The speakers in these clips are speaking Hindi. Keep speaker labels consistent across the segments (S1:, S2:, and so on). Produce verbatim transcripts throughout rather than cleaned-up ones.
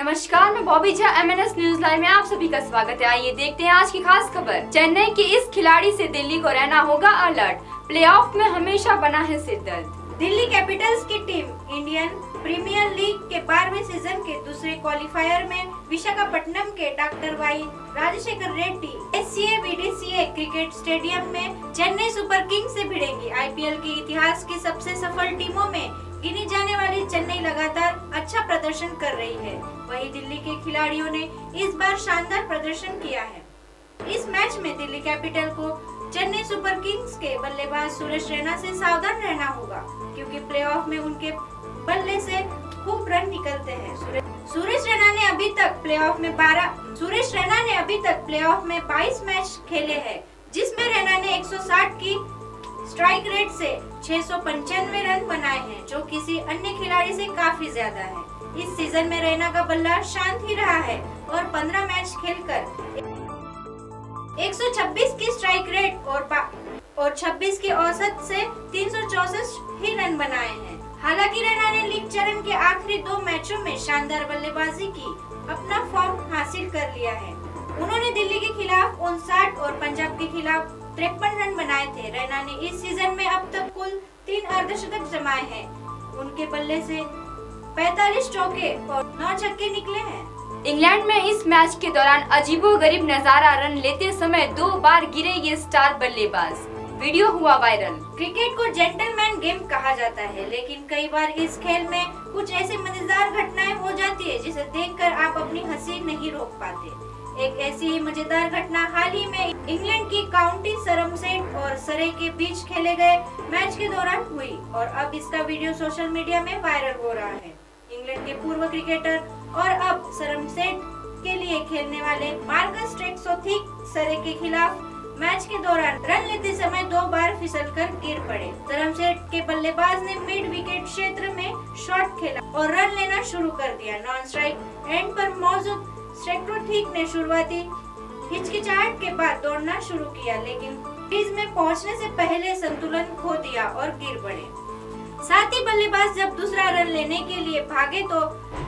S1: नमस्कार, मैं Bobby Jha. MNS news live में आप सभी का स्वागत है। आइए देखते हैं आज की खास खबर। चेन्नई के इस खिलाड़ी से दिल्ली को रहना होगा अलर्ट। प्लेऑफ में हमेशा बना है सिरदर्द।
S2: दिल्ली कैपिटल्स की टीम इंडियन प्रीमियर लीग के बारहवें सीजन के दूसरे क्वालिफायर में विशाखापट्टनम के doctor Y Rajasekhara Reddy SCA cricket stadium में चेन्नई सुपर किंग्स से भिड़ेंगी। आईपीएल के इतिहास की सबसे सफल टीमों में गिनी जाने वाली चेन्नई लगातार अच्छा प्रदर्शन कर रही है। वहीं दिल्ली के खिलाड़ियों ने इस बार शानदार प्रदर्शन किया है। इस मैच में दिल्ली कैपिटल को चेन्नई सुपर किंग्स के बल्लेबाज सुरेश रैना से सावधान रहना होगा, क्योंकि प्लेऑफ में उनके बल्ले से खूब रन निकलते हैं। सुरेश रैना ने अभी तक प्लेऑफ में बारह सुरेश रैना ने अभी तक प्लेऑफ में बाईस मैच खेले हैं, जिसमें रैना ने एक सौ साठ की स्ट्राइक रेट से छह सौ पंचानवे रन बनाए हैं, जो किसी अन्य खिलाड़ी से काफी ज्यादा है। इस सीजन में रैना का बल्ला शांत ही रहा है और पंद्रह मैच खेलकर एक सौ छब्बीस की स्ट्राइक रेट और और छब्बीस की औसत से तीन सौ चौसठ ही रन बनाए हैं। हालांकि रैना ने लीग चरण के आखिरी दो मैचों में शानदार बल्लेबाजी की अपना फॉर्म हासिल कर लिया है। उन्होंने दिल्ली के खिलाफ उनसठ और पंजाब के खिलाफ तिरपन रन बनाए थे। रैना ने इस सीजन में अब तक कुल तीन अर्धशतक जमाए हैं। उनके बल्ले से पैंतालीस चौके और नौ छक्के निकले हैं।
S1: इंग्लैंड में इस मैच के दौरान अजीबोगरीब नजारा, रन लेते समय दो बार गिरे ये स्टार बल्लेबाज। वीडियो हुआ वायरल।
S2: क्रिकेट को जेंटलमैन गेम कहा जाता है, लेकिन कई बार इस खेल में कुछ ऐसी मजेदार घटनाएं हो जाती है जिसे देखकर आप अपनी हंसी नहीं रोक पाते। एक ऐसी ही मजेदार घटना हाल ही में इंग्लैंड की काउंटी सरमसेट और सरे के बीच खेले गए मैच के दौरान हुई और अब इसका वीडियो सोशल मीडिया में वायरल हो रहा है। इंग्लैंड के पूर्व क्रिकेटर और अब सरमसेट के लिए खेलने वाले मार्कस ट्रेक्सोथिक सरे के खिलाफ मैच के दौरान रन लेते समय दो बार फिसलकर गिर पड़े। सरमसेट के बल्लेबाज ने मिड विकेट क्षेत्र में शॉट खेला और रन लेना शुरू कर दिया। नॉन स्ट्राइक एंड पर मौजूद ट्रेक्सोथिक ने शुरुआती हिचकिचाहट के बाद दौड़ना शुरू किया, लेकिन क्रीज में पहुंचने से पहले संतुलन खो दिया और गिर पड़े। साथ ही बल्लेबाज जब दूसरा रन लेने के लिए भागे तो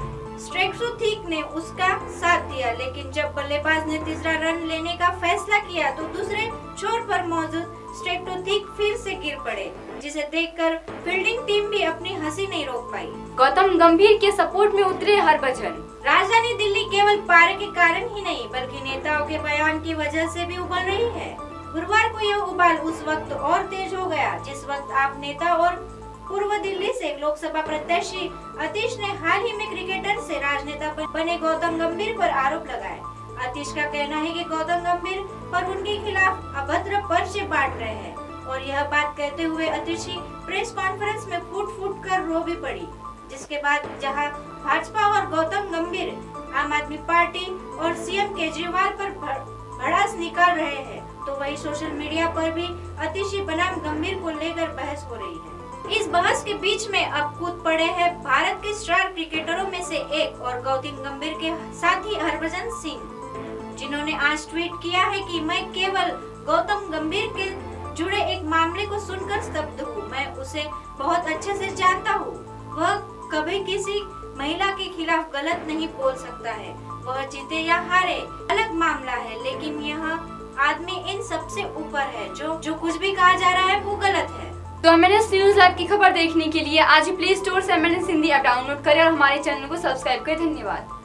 S2: ट्रेक्सोथिक ने उसका साथ दिया, लेकिन जब बल्लेबाज ने तीसरा रन लेने का फैसला किया तो दूसरे छोर पर मौजूद ट्रेक्सोथिक फिर से गिर पड़े, जिसे देखकर फील्डिंग टीम भी अपनी हंसी नहीं रोक पाई।
S1: गौतम गंभीर के सपोर्ट में उतरे हरभजन।
S2: राजधानी दिल्ली केवल पारे के कारण ही नहीं, बल्कि नेताओं के बयान की वजह से भी उबल रही है। गुरुवार को यह उबाल उस वक्त और तेज हो गया जिस वक्त आप नेता और पूर्व दिल्ली से लोकसभा प्रत्याशी अतीश ने हाल ही में क्रिकेटर से राजनेता बने गौतम गंभीर पर आरोप लगाए। अतीश का कहना है कि गौतम गंभीर और उनके खिलाफ अभद्र पर्चे बांट रहे हैं और यह बात कहते हुए अतीशी प्रेस कॉन्फ्रेंस में फूट फूट कर रो भी पड़ी, जिसके बाद जहां भाजपा और गौतम गंभीर आम आदमी पार्टी और सीएम केजरीवाल पर भड़ास निकाल रहे हैं, तो वही सोशल मीडिया पर भी अतीशी बनाम गंभीर को लेकर बहस हो रही है। इस बहस के बीच में अब कूद पड़े हैं भारत के स्टार क्रिकेटरों में से एक और गौतम गंभीर के साथी हरभजन सिंह, जिन्होंने आज ट्वीट किया है कि मैं केवल गौतम गंभीर के जुड़े एक मामले को सुनकर स्तब्ध हूँ। मैं उसे बहुत अच्छे से जानता हूँ। वह कभी किसी महिला के खिलाफ गलत नहीं बोल सकता है। वह जीते या हारे अलग मामला है, लेकिन यह आदमी इन सबसे ऊपर है। जो जो कुछ भी कहा जा रहा है वो गलत है।
S1: तो एमएनएस न्यूज लाइव की खबर देखने के लिए आज प्ले स्टोर से एमएनएस हिंदी ऐप डाउनलोड करें और हमारे चैनल को सब्सक्राइब करें। धन्यवाद।